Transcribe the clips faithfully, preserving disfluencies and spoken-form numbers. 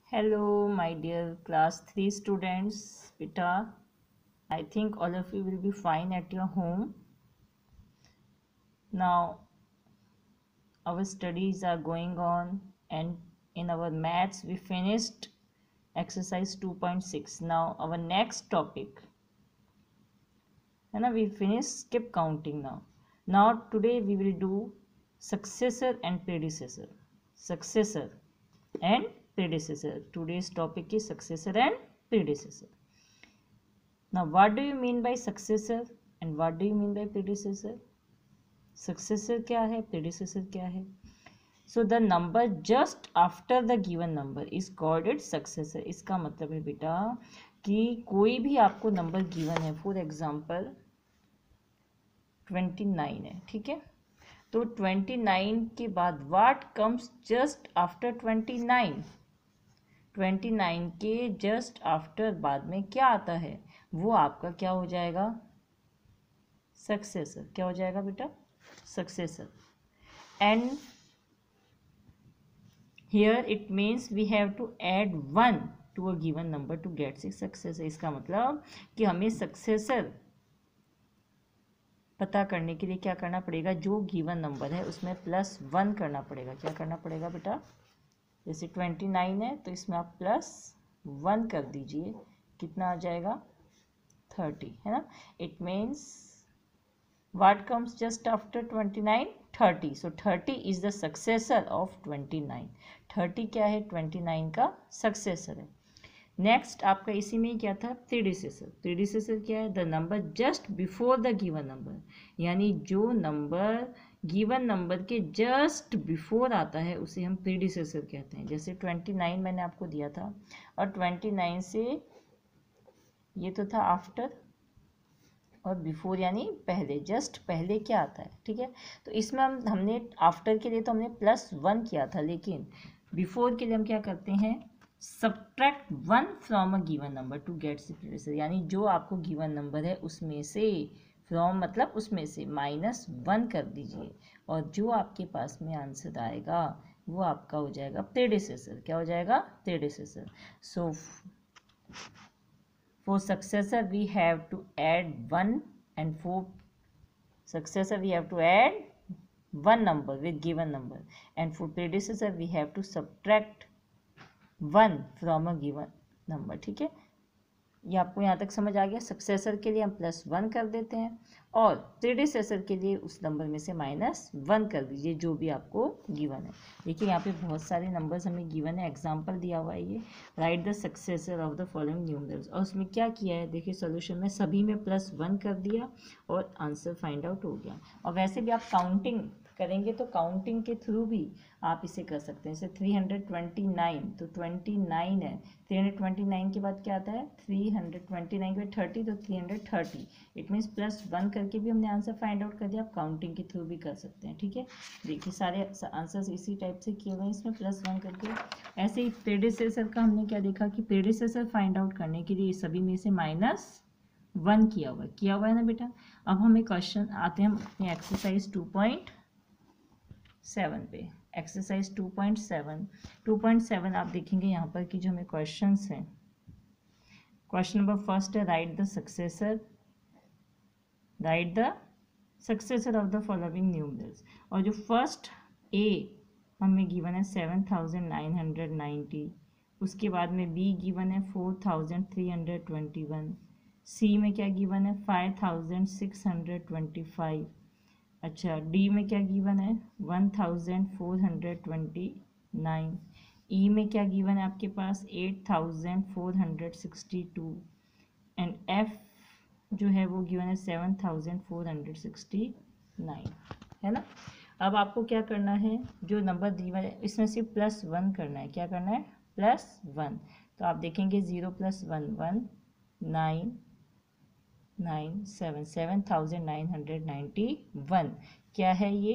Hello, my dear class three students. Beta, I think all of you will be fine at your home. Now, our studies are going on, and in our maths, we finished exercise two point six. Now, our next topic, and we finished skip counting now. Now, today we will do successor and predecessor. Successor and predecessor. Today's topic is successor and predecessor. Now, what do you mean by successor and what do you mean by predecessor? Successor क्या है, predecessor क्या है? So the number just after the given number is called its successor. इसका मतलब है बेटा कि कोई भी आपको नंबर गिवन है, फॉर एग्जाम्पल ट्वेंटी नाइन है, ठीक है, तो ट्वेंटी नाइन के बाद what comes just after twenty nine, twenty nine के जस्ट आफ्टर बाद में क्या आता है, वो आपका क्या हो जाएगा, सक्सेसर. क्या हो जाएगा बेटा, successor. And here it means we have to add one to a given number to get six successor. इसका मतलब कि हमें सक्सेसर पता करने के लिए क्या करना पड़ेगा, जो गिवन नंबर है उसमें प्लस वन करना पड़ेगा. क्या करना पड़ेगा बेटा, जैसे ट्वेंटी नाइन है तो इसमें आप प्लस वन कर दीजिए, कितना आ जाएगा, थर्टी, है ना. It means what comes just after twenty nine, thirty. so thirty is the successor of twenty nine. Thirty क्या है, ट्वेंटी नाइन का सक्सेसर है. नेक्स्ट आपका इसी में क्या था, प्रीडिसेसर. प्रीडिसेसर क्या है, the number just before the given number, यानी जो नंबर गिवन नंबर के जस्ट बिफोर आता है उसे हम प्रीडिसेसर कहते हैं. जैसे ट्वेंटी नाइन मैंने आपको दिया था और ट्वेंटी नाइन से ये तो था आफ्टर और बिफोर यानी पहले, जस्ट पहले क्या आता है, ठीक है. तो इसमें हम हमने आफ्टर के लिए तो हमने प्लस वन किया था, लेकिन बिफोर के लिए हम क्या करते हैं, subtract one from a given number to get predecessor. यानी जो आपको गिवन नंबर है उसमें से, फ्रॉम मतलब उसमें से माइनस वन कर दीजिए और जो आपके पास में आंसर आएगा वो आपका हो जाएगा प्रीडिसेसर. क्या हो जाएगा, predecessor. So for successor we have to add one, and for successor we have to add one number with given number, and for predecessor we have to subtract one from a given number. ठीक है, ये आपको यहाँ तक समझ आ गया. Successor के लिए हम प्लस वन कर देते हैं और प्रीडिसेसर के लिए उस नंबर में से माइनस वन कर दीजिए जो भी आपको गिवन है. देखिए यहाँ पे बहुत सारे नंबर्स हमें गिवन है, एग्जांपल दिया हुआ है ये, write the successor of the following numerals. और उसमें क्या किया है, देखिए सोल्यूशन में सभी में प्लस वन कर दिया और आंसर फाइंड आउट हो गया. और वैसे भी आप काउंटिंग करेंगे तो काउंटिंग के थ्रू भी आप इसे कर सकते हैं. जैसे थ्री हंड्रेड ट्वेंटी नाइन, तो ट्वेंटी नाइन है, थ्री हंड्रेड ट्वेंटी नाइन के बाद क्या आता है, थ्री हंड्रेड ट्वेंटी नाइन के बाद थर्टी, तो three hundred thirty. It means plus one करके भी हमने आंसर फाइंड आउट कर दिया. आप काउंटिंग के थ्रू भी कर सकते हैं, ठीक है. देखिए सारे आंसर्स इसी टाइप से किए हुए हैं इसमें प्लस वन करके. ऐसे ही प्रेडिसेसर का हमने क्या देखा कि प्रेडिसेसर फाइंड आउट करने के लिए सभी में से माइनस वन किया हुआ किया हुआ है ना बेटा. अब हमें क्वेश्चन आते हैं हम अपने एक्सरसाइज टू पॉइंट सेवन पे. Exercise two point seven two point seven आप देखेंगे यहाँ पर कि जो हमें क्वेश्चंस हैं. क्वेश्चन नंबर फर्स्ट है, write the successor, write the successor of the following numerals. और जो फर्स्ट ए हमें गिवन है seven thousand nine hundred ninety, उसके बाद में बी गिवन है four thousand three hundred twenty one, C में क्या गिवन है five thousand six hundred twenty five, अच्छा डी में क्या गिवन है one thousand four hundred twenty nine, E में क्या गिवन है आपके पास eight thousand four hundred sixty two, and F जो है वो गिवन है seven thousand four hundred sixty nine, है ना. अब आपको क्या करना है, जो नंबर दिया है इसमें सिर्फ प्लस वन करना है. क्या करना है, प्लस वन. तो आप देखेंगे zero plus one one, nine nine seven, seven thousand nine hundred ninety one. क्या है ये,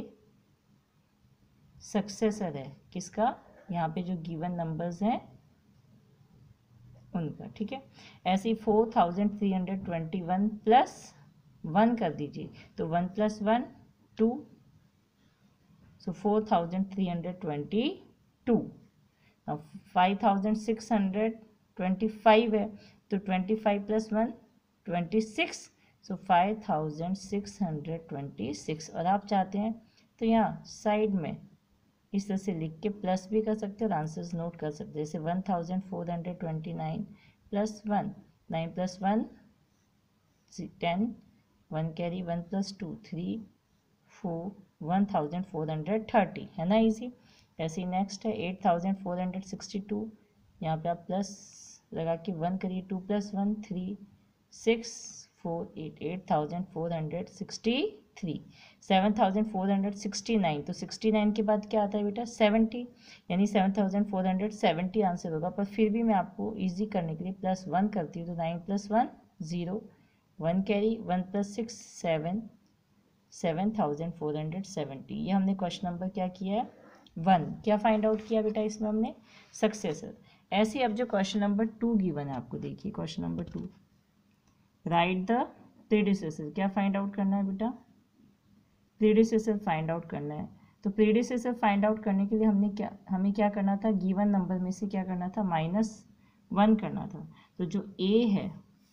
सक्सेसर है किसका, यहाँ पे जो गिवन नंबर्स हैं उनका, ठीक है. ऐसे ही four thousand three hundred twenty one plus one कर दीजिए, तो one plus one two, so four thousand three hundred twenty two. अब five thousand six hundred twenty five है, तो twenty five plus one twenty six, so five thousand six hundred twenty six. और आप चाहते हैं तो यहाँ साइड में इस तरह से लिख के प्लस भी कर सकते हैं और आंसर्स नोट कर सकते हैं। जैसे one thousand four hundred twenty nine plus one, nine plus one ten, one carry, one plus two three, four, one thousand four hundred thirty, है ना इजी। ऐसे ही नेक्स्ट है eight thousand four hundred sixty two, यहाँ पे आप plus लगा के वन करिए, two plus one three, six four eight, eight thousand four hundred sixty three, seven thousand four hundred sixty nine, तो सिक्सटी नाइन के बाद क्या आता है बेटा सेवेंटी, यानी seven thousand four hundred seventy answer होगा। पर फिर भी मैं आपको इजी करने के लिए प्लस वन करती हूँ, तो nine plus one zero, one carry, one plus six seven, seven thousand four hundred seventy. ये हमने क्वेश्चन नंबर क्या किया है वन, क्या फाइंड आउट किया बेटा इसमें हमने सक्सेसर। ऐसे अब जो क्वेश्चन नंबर टू गिवन है आपको, देखिए question number two, right the predecessor, क्या फाइंड आउट करना है बेटा प्रीडिसेसर फाइंड आउट करना है। तो प्रीडिसेसर फाइंड आउट करने के लिए हमने क्या हमें क्या करना था, गिवन नंबर में से क्या करना था माइनस वन करना था। तो जो ए है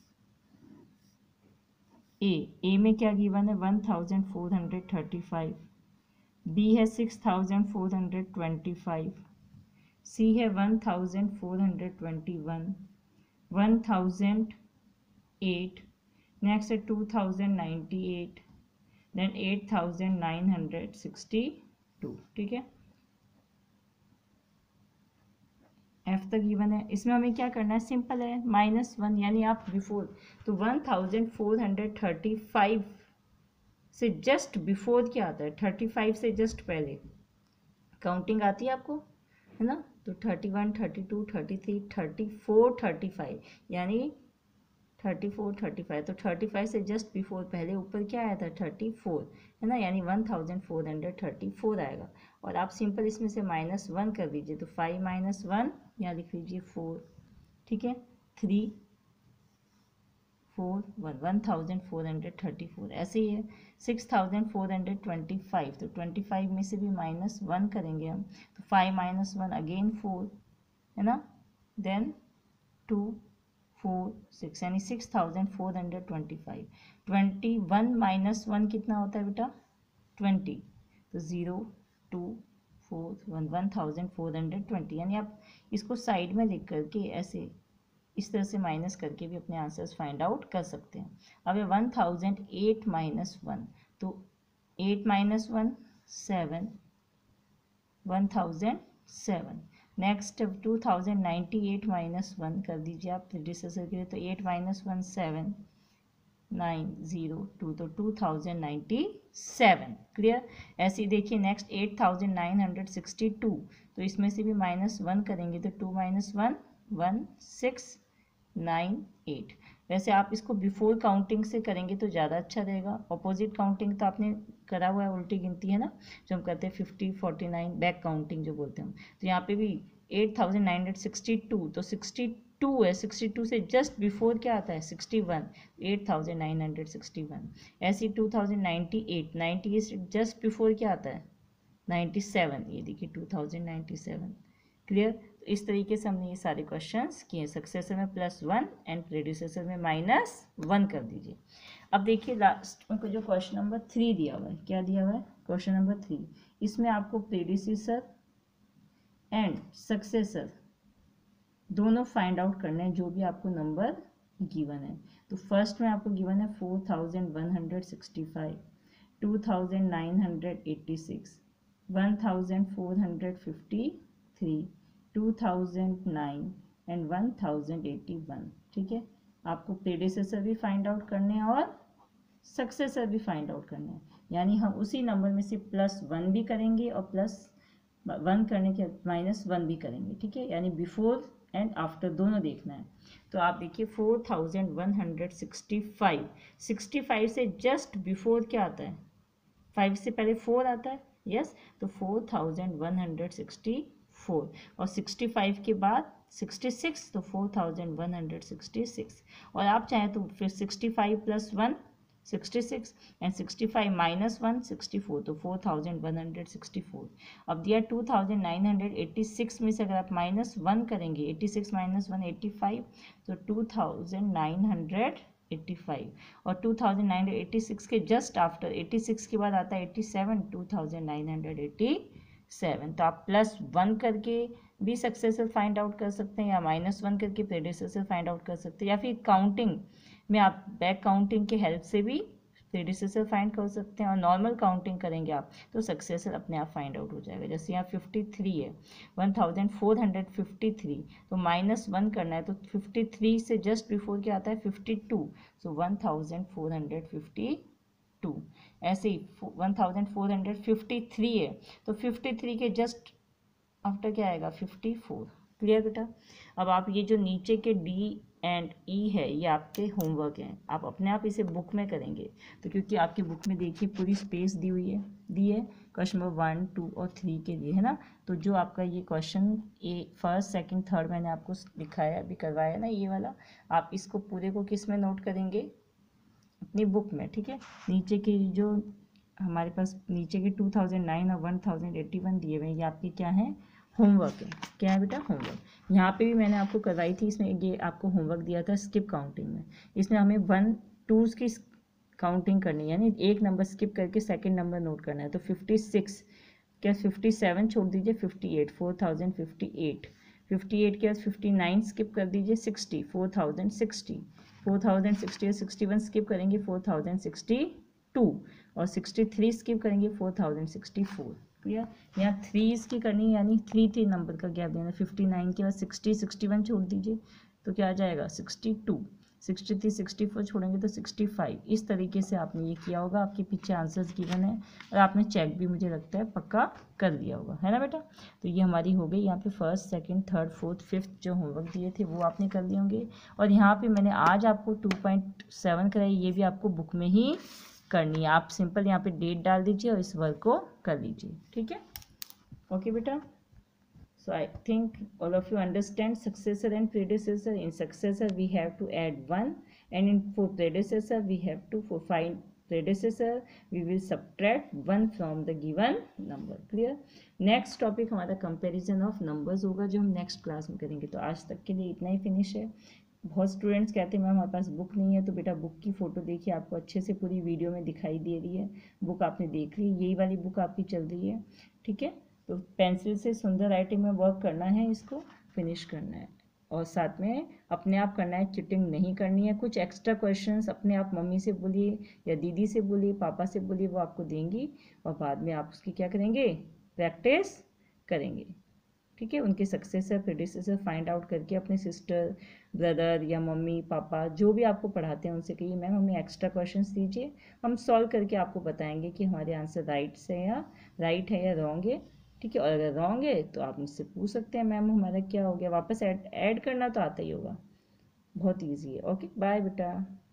ए ए में क्या गिवन है one thousand four hundred thirty five, B है six thousand four hundred twenty five, C है one thousand four hundred twenty one, one thousand eight, next है two thousand ninety eight, then eight thousand nine hundred sixty two. ठीक है, F तक given है। इसमें हमें क्या करना है, सिंपल है माइनस वन, यानी आप बिफोर, तो one thousand four hundred thirty five से जस्ट बिफोर क्या आता है, थर्टी फाइव से जस्ट पहले काउंटिंग आती है आपको, है ना। तो thirty one, thirty two, thirty three, thirty four, thirty five, यानी थर्टी फोर, थर्टी फाइव, तो थर्टी फाइव से जस्ट बिफोर पहले ऊपर क्या आया था थर्टी फोर, है ना, यानी one thousand four hundred thirty four आएगा। और आप सिंपल इसमें से माइनस वन कर दीजिए, तो फाइव माइनस वन, यहाँ लिख लीजिए फोर, ठीक है, three four one, one thousand four hundred thirty four. ऐसे ही है six thousand four hundred twenty five, तो ट्वेंटी फाइव में से भी माइनस वन करेंगे हम, तो five minus one again four, है ना, देन टू फोर सिक्स, यानी six thousand four hundred twenty five. Twenty one minus one कितना होता है बेटा ट्वेंटी, तो zero two four one, one thousand four hundred twenty, यानी आप इसको साइड में लिख करके ऐसे इस तरह से माइनस करके भी अपने आंसर्स फाइंड आउट कर सकते हैं। अब one thousand eight minus one, तो eight minus one seven, one thousand seven. Next two thousand ninety eight minus one कर दीजिए आप प्रीडिसेसर के लिए, तो eight minus one seven, nine zero two, तो two thousand ninety seven. Clear. ऐसे ही देखिए next eight thousand nine hundred sixty two, तो इसमें से भी माइनस वन करेंगे, तो two minus one one, six nine eight. वैसे आप इसको बिफोर काउंटिंग से करेंगे तो ज़्यादा अच्छा रहेगा। अपोजिट काउंटिंग तो आपने करा हुआ है, उल्टी गिनती है ना जो हम करते हैं fifty forty nine, back counting जो बोलते हैं हम। तो यहाँ पे भी eight thousand nine hundred sixty two, तो सिक्सटी टू है, सिक्सटी टू से जस्ट बिफोर क्या आता है sixty one, eight thousand nine hundred sixty one. ऐसे two thousand ninety eight, ninety eight से जस्ट बिफोर क्या आता है नाइन्टी सेवन, ये देखिए two thousand ninety seven. Clear. तो इस तरीके से हमने ये सारे क्वेश्चंस किए। सक्सेसर में प्लस वन एंड प्रेडिसेसर में माइनस वन कर दीजिए। अब देखिए लास्ट में जो क्वेश्चन नंबर थ्री दिया हुआ है, क्या दिया हुआ है क्वेश्चन नंबर थ्री, इसमें आपको प्रेडिसेसर एंड सक्सेसर दोनों फाइंड आउट करने हैं जो भी आपको नंबर गिवन है। तो फर्स्ट में आपको गिवन है four thousand one hundred sixty five, two thousand nine hundred eighty six, one thousand four hundred fifty three, two thousand nine and one thousand eighty one. ठीक है, आपको प्रेडिसेसर भी find out करने हैं और सक्सेसर भी find out करने हैं, यानी हम उसी नंबर में से प्लस वन भी करेंगे और प्लस वन करने के माइनस वन भी करेंगे। ठीक है, यानी बिफोर एंड आफ्टर दोनों देखना है। तो आप देखिए four thousand one hundred sixty five, sixty five से जस्ट बिफोर क्या आता है, फाइव से पहले फोर आता है, यस, तो four thousand one hundred sixty four, और सिक्सटी फाइव के बाद सिक्सटी सिक्स, तो four thousand one hundred sixty six. और आप चाहें तो फिर sixty five plus one sixty six and sixty five minus one sixty four, तो four thousand one hundred sixty four. अब दिया two thousand nine hundred eighty six में से अगर आप माइनस वन करेंगे, eighty six minus one eighty five, तो two thousand nine hundred eighty five. और two thousand nine hundred eighty six के जस्ट आफ्टर एट्टी सिक्स के बाद आता है eighty seven, two thousand nine hundred eighty seven. तो आप प्लस वन करके भी सक्सेसर फाइंड आउट कर सकते हैं, या माइनस वन करके प्रेडिसेसर फाइंड आउट कर सकते हैं, या फिर काउंटिंग में आप बैक काउंटिंग के हेल्प से भी प्रेडिसेसर फाइंड कर सकते हैं। और नॉर्मल काउंटिंग करेंगे आप तो सक्सेसर अपने आप फाइंड आउट हो जाएगा। जैसे यहाँ फिफ्टी थ्री है, one thousand four hundred fifty three, तो माइनस वन करना है, तो फिफ्टी थ्री से जस्ट बिफोर क्या आता है fifty two, so one thousand four hundred fifty two. ऐसे ही one thousand four hundred fifty three है, तो फिफ्टी थ्री के जस्ट आफ्टर क्या आएगा फिफ्टी फोर। क्लियर बेटा? अब आप ये जो नीचे के डी एंड ई है ये आपके होमवर्क हैं, आप अपने आप इसे बुक में करेंगे। तो क्योंकि आपकी बुक में देखिए पूरी स्पेस दी हुई है, दी है क्वेश्चन नंबर वन टू और थ्री के लिए, है ना। तो जो आपका ये question A first second third मैंने आपको दिखाया अभी करवाया ना ये वाला, आप इसको पूरे को किस में नोट करेंगे? अपनी बुक में, ठीक है। नीचे के जो हमारे पास नीचे के टू थाउजेंड नाइन और वन थाउजेंड एट्टी वन दिए हुए हैं, ये आपके क्या हैं? होमवर्क है। क्या है बेटा? होमवर्क। यहाँ पे भी मैंने आपको करवाई थी, इसमें ये आपको होमवर्क दिया था स्किप काउंटिंग में। इसमें हमें वन टूज की काउंटिंग करनी है, यानी एक नंबर स्किप करके सेकंड नंबर नोट करना है। तो फिफ्टी सिक्स क्या फिफ्टी सेवन छोड़ दीजिए, fifty eight, four thousand fifty eight, fifty eight के बाद फिफ्टी नाइन स्किप कर दीजिए, sixty, four thousand sixty, four thousand sixty और सिक्सटी वन स्किप करेंगे, फोर थाउजेंड सिक्सटी टू, और सिक्सटी थ्री स्किप करेंगे, four thousand sixty four. Clear? यहाँ three इसकी करनी है, यानी थ्री थ्री नंबर का गैप देना। फिफ्टी नाइन के बाद सिक्सटी सिक्सटी वन छोड़ दीजिए, तो क्या आ जाएगा sixty two, sixty three sixty four छोड़ेंगे तो सिक्सटी फाइव। इस तरीके से आपने ये किया होगा, आपके पीछे आंसर्स गिवन है और आपने चेक भी मुझे लगता है पक्का कर लिया होगा, है ना बेटा। तो ये हमारी हो गई यहाँ पे first second third fourth fifth जो होमवर्क दिए थे वो आपने कर लिए होंगे। और यहाँ पे मैंने आज आपको टू पॉइंट सेवन कराई, ये भी आपको बुक में ही करनी है। आप सिंपल यहाँ पे डेट डाल दीजिए और इस वर्क को कर लीजिए, ठीक है। ओके बेटा, so I think all of you understand successor and predecessor. In successor we have to add one, and in for predecessor we have to for find predecessor we will subtract one from the given number. Clear? Next topic हमारा comparison of numbers होगा, जो हम next class में करेंगे। तो आज तक के लिए इतना ही फिनिश है। बहुत स्टूडेंट्स कहते हैं मैम हमारे पास बुक नहीं है, तो बेटा बुक की फ़ोटो देखिए, आपको अच्छे से पूरी वीडियो में दिखाई दे रही है। बुक आपने देख ली, यही वाली बुक आपकी चल रही है, ठीक है। तो पेंसिल से सुंदर राइटिंग में वर्क करना है, इसको फिनिश करना है, और साथ में अपने आप करना है, चिटिंग नहीं करनी है। कुछ एक्स्ट्रा क्वेश्चंस अपने आप मम्मी से बोलिए या दीदी से बोलिए, पापा से बोलिए, वो आपको देंगी, और बाद में आप उसकी क्या करेंगे? प्रैक्टिस करेंगे, ठीक है। उनके सक्सेसर प्रेडिसेसर फाइंड आउट करके अपने सिस्टर ब्रदर या मम्मी पापा जो भी आपको पढ़ाते हैं उनसे कहिए मैम हमें एक्स्ट्रा क्वेश्चंस दीजिए, हम सॉल्व करके आपको बताएंगे कि हमारे आंसर राइट है या राइट है या रॉन्ग है, ठीक है। और अगर रॉन्ग है तो आप मुझसे पूछ सकते हैं मैम हमारा क्या हो गया, वापस ऐड ऐड करना तो आता ही होगा, बहुत ईजी है। ओके बाय बेटा।